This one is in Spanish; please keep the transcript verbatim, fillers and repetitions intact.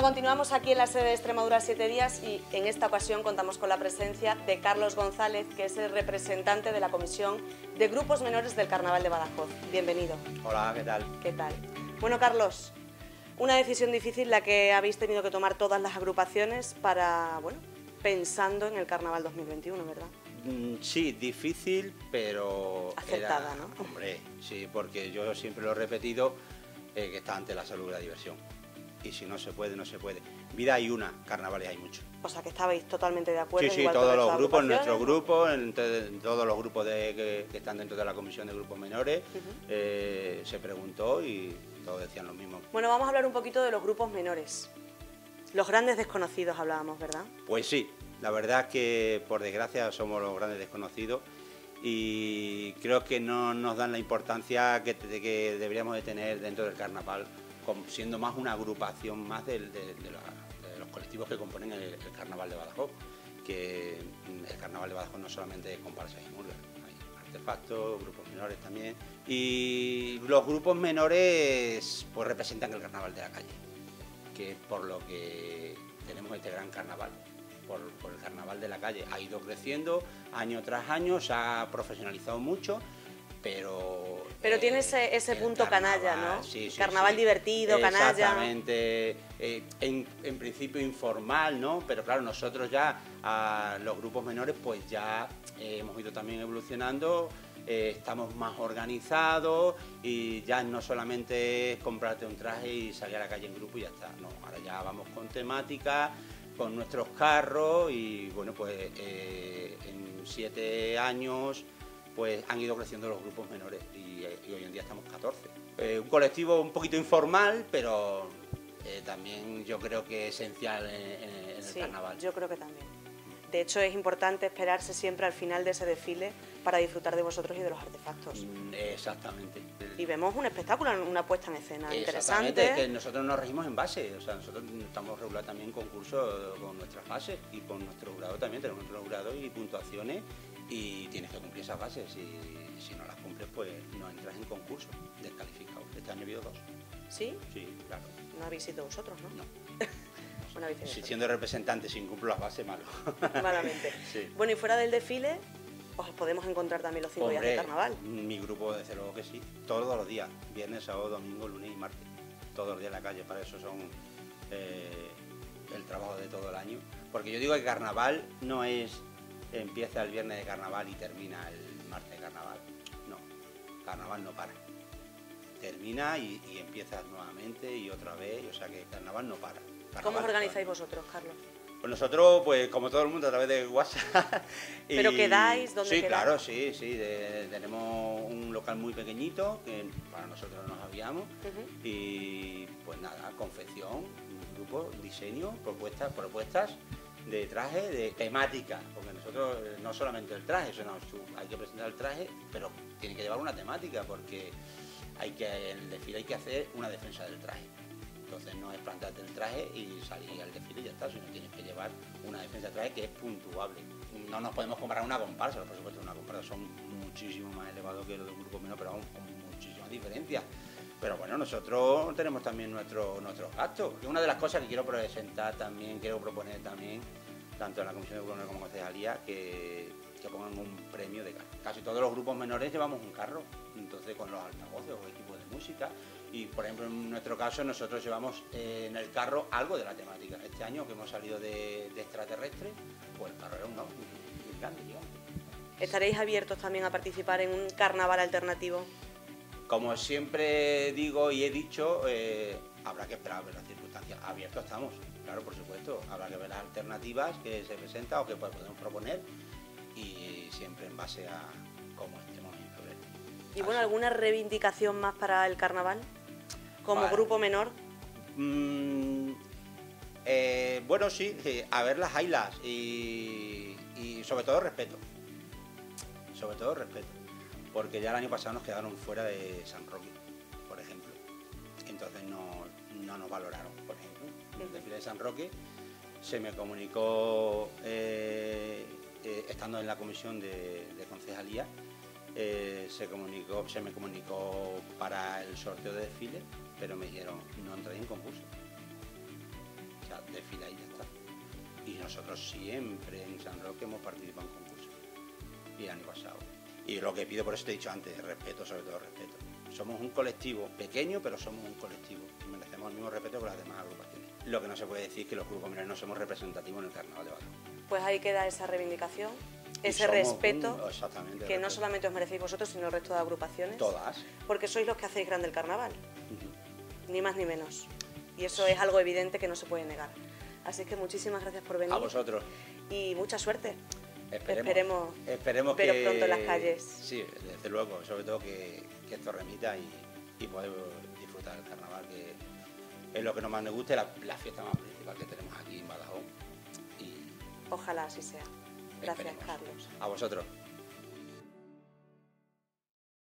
continuamos aquí en la sede de Extremadura siete días y en esta ocasión contamos con la presencia de Carlos González, que es el representante de la Comisión de Grupos Menores del Carnaval de Badajoz. Bienvenido. Hola, ¿qué tal? ¿Qué tal? Bueno, Carlos, una decisión difícil la que habéis tenido que tomar todas las agrupaciones para, bueno, pensando en el Carnaval dos mil veintiuno, ¿verdad? Mm, sí, difícil, pero... Acertada, era, ¿no? Hombre, sí, porque yo siempre lo he repetido, eh, que está ante la salud y la diversión. Y si no se puede, no se puede. Vida hay una, carnavales hay muchos. O sea, que estabais totalmente de acuerdo. Sí, sí, igual todos que los otras grupos, agrupaciones, nuestro ¿no? grupo, en, en todos los grupos de, que, que están dentro de la Comisión de Grupos Menores, Uh-huh. eh, se preguntó y todos decían lo mismo. Bueno, vamos a hablar un poquito de los grupos menores. Los grandes desconocidos hablábamos, ¿verdad? Pues sí, la verdad es que por desgracia somos los grandes desconocidos y creo que no nos dan la importancia que, que deberíamos de tener dentro del carnaval, como siendo más una agrupación más del, de, de, la, de los colectivos que componen el, el carnaval de Badajoz, que el carnaval de Badajoz no solamente es comparsas y murgas, hay artefactos, grupos menores también, y los grupos menores pues representan el carnaval de la calle, que es por lo que tenemos este gran carnaval. Por, por el carnaval de la calle. Ha ido creciendo año tras año, se ha profesionalizado mucho, pero... Pero eh, tiene ese, ese punto carnaval, canalla, ¿no? Sí, sí, Carnaval sí. divertido, canalla. Exactamente, eh, en, en principio informal, ¿no? Pero claro, nosotros ya, a los grupos menores, pues ya eh, hemos ido también evolucionando, eh, estamos más organizados y ya no solamente es comprarte un traje y salir a la calle en grupo y ya está, no, ahora ya vamos con temática, con nuestros carros y bueno, pues eh, en siete años pues han ido creciendo los grupos menores y, y hoy en día estamos catorce. Eh, un colectivo un poquito informal, pero eh, también yo creo que esencial en, en, en el Sí, carnaval. yo creo que también. De hecho, es importante esperarse siempre al final de ese desfile para disfrutar de vosotros y de los artefactos. Mm, exactamente. Y vemos un espectáculo, una puesta en escena Exactamente, interesante. es que nosotros nos regimos en base, o sea, nosotros estamos regulados también en concursos con nuestras bases y con nuestro jurado también, tenemos nuestro jurado y puntuaciones y tienes que cumplir esas bases, y si no las cumples pues no entras en concurso, descalificado. Este año ha habido dos. ¿Sí? Sí, claro. No habéis sido vosotros, ¿no? No. Bueno, habéis sido Si vosotros. siendo representante sin cumplo las bases, malo. Malamente. Sí. Bueno, y fuera del desfile, os podemos encontrar también los cinco días de Hombre, carnaval. mi grupo, desde luego que sí, todos los días, viernes, sábado, domingo, lunes y martes, todos los días en la calle, para eso son eh, el trabajo de todo el año, porque yo digo que carnaval no es, empieza el viernes de carnaval y termina el martes de carnaval, no, carnaval no para, termina y, y empiezas nuevamente y otra vez, o sea que carnaval no para. Carnaval, ¿Cómo os organizáis vosotros, Carlos? Pues nosotros, pues como todo el mundo, a través de WhatsApp. Y... ¿Pero quedáis? ¿Dónde Sí, quedáis? claro, sí, sí. De, tenemos un local muy pequeñito que para nosotros nos habíamos. Uh-huh. Y pues nada, confección, grupo, diseño, propuestas, propuestas de traje, de temática. Porque nosotros no solamente el traje, sino hay que presentar el traje, pero tiene que llevar una temática porque hay que, en el desfile hay que hacer una defensa del traje. Entonces no es plantarte el traje y salir al desfile y ya está, sino tienes que llevar una defensa de traje que es puntuable. No nos podemos comparar una comparsa, por supuesto, una comparsa son muchísimo más elevados que los de un grupo menos, pero aún con muchísimas diferencias. Pero bueno, nosotros tenemos también nuestro, nuestros gastos. Y una de las cosas que quiero presentar también, quiero proponer también, tanto en la Comisión de Grupos como en Concejalía, que, que pongan un premio de carro. Casi todos los grupos menores llevamos un carro, entonces con los altavoces o equipos de música. Y por ejemplo, en nuestro caso, nosotros llevamos eh, en el carro algo de la temática. Este año que hemos salido de, de extraterrestre, pues el carro era un auto muy grande, digamos. ¿Estaréis abiertos también a participar en un carnaval alternativo? Como siempre digo y he dicho, eh, habrá que esperar a ver las circunstancias. Abiertos estamos, claro, por supuesto. Habrá que ver las alternativas que se presentan o que podemos proponer y siempre en base a cómo estemos en febrero. ¿Y bueno, alguna reivindicación más para el carnaval? Como Vale. grupo menor. Mm, eh, bueno, sí, sí, a ver las haylas y, y sobre todo respeto. Sobre todo respeto. Porque ya el año pasado nos quedaron fuera de San Roque, por ejemplo. Entonces no, no nos valoraron, por ejemplo. En el desfile de San Roque se me comunicó, eh, eh, estando en la comisión de, de concejalía, eh, se, comunicó, se me comunicó para el sorteo de desfile, pero me dijeron, no entréis en concurso. sea, desfila y ya está. Y nosotros siempre en San Roque hemos participado en concursos. Y el año pasado. Y lo que pido, por eso te he dicho antes, respeto, sobre todo respeto. Somos un colectivo pequeño, pero somos un colectivo. Y merecemos el mismo respeto que las demás agrupaciones. Lo que no se puede decir es que los grupos mineros no somos representativos en el Carnaval de Badajoz. Pues ahí queda esa reivindicación, Y ese somos respeto un- exactamente, que no respeto. solamente os merecéis vosotros, sino el resto de agrupaciones. Todas. Porque sois los que hacéis grande el carnaval, Ujú. ni más ni menos. Y eso es algo evidente que no se puede negar. Así que muchísimas gracias por venir. A vosotros. Y mucha suerte. Esperemos, Esperemos esperemos veros que, pronto en las calles. Sí, desde luego, sobre todo que, que esto remita y, y poder disfrutar del carnaval, que es lo que nos más nos gusta, la, la fiesta más principal que tenemos aquí en Badajoz. Y Ojalá así sea. Gracias, esperemos. Carlos. A vosotros.